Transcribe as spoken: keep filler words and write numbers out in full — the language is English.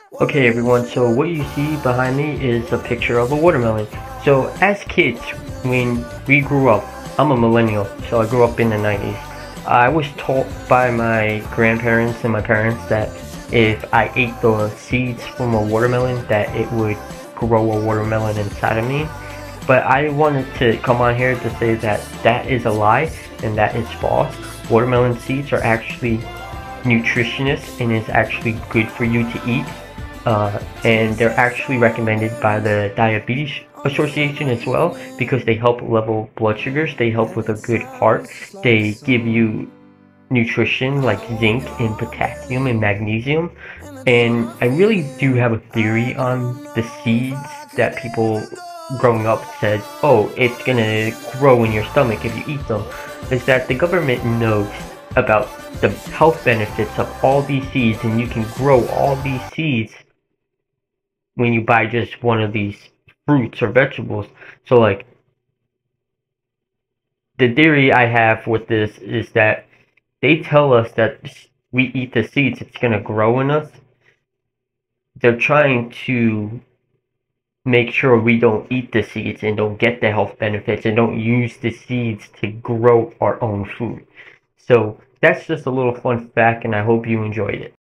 Okay everyone, so what you see behind me is a picture of a watermelon. So as kids, when we grew up, I'm a millennial, so I grew up in the nineties. I was taught by my grandparents and my parents that if I ate the seeds from a watermelon, that it would grow a watermelon inside of me. But I wanted to come on here to say that that is a lie and that is false. Watermelon seeds are actually nutritious and is actually good for you to eat. Uh, and they're actually recommended by the Diabetes Association as well because they help level blood sugars, they help with a good heart, they give you nutrition like zinc and potassium and magnesium. And I really do have a theory on the seeds that people growing up said, oh, it's gonna grow in your stomach if you eat them, is that the government knows about the health benefits of all these seeds, and you can grow all these seeds when you buy just one of these fruits or vegetables. So like the theory I have with this is that they tell us that we eat the seeds, it's gonna grow in us. They're trying to make sure we don't eat the seeds and don't get the health benefits and don't use the seeds to grow our own food. So that's just a little fun fact, and I hope you enjoyed it.